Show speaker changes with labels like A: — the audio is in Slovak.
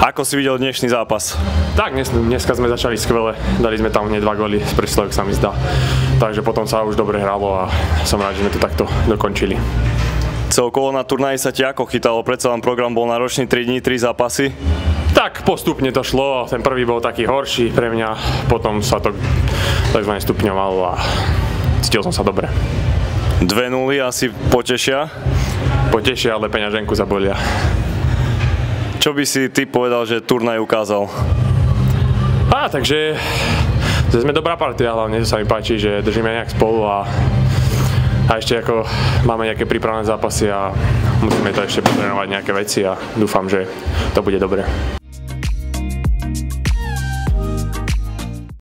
A: Ako si videl dnešný zápas?
B: Tak, dneska sme začali skvele, dali sme tam hneď 2 góly z presilok, sa mi zdá. Takže potom sa už dobre hralo a som rád, že sme to takto dokončili.
A: Celkovo na turnaji sa ti ako chytalo? Predsa len program bol náročný, 3 dní, 3 zápasy?
B: Tak, postupne to šlo, ten prvý bol taký horší pre mňa, potom sa to takzvané stupňovalo a cítil som sa dobre.
A: 2-0 asi potešia?
B: Potešia, ale peňaženku zabolia.
A: Čo by si ty povedal, že turnaj ukázal?
B: Takže sme dobrá partia, hlavne sa mi páči, že držíme nejak spolu a ešte ako máme nejaké prípravné zápasy a musíme to ešte potrénovať nejaké veci a dúfam, že to bude dobre.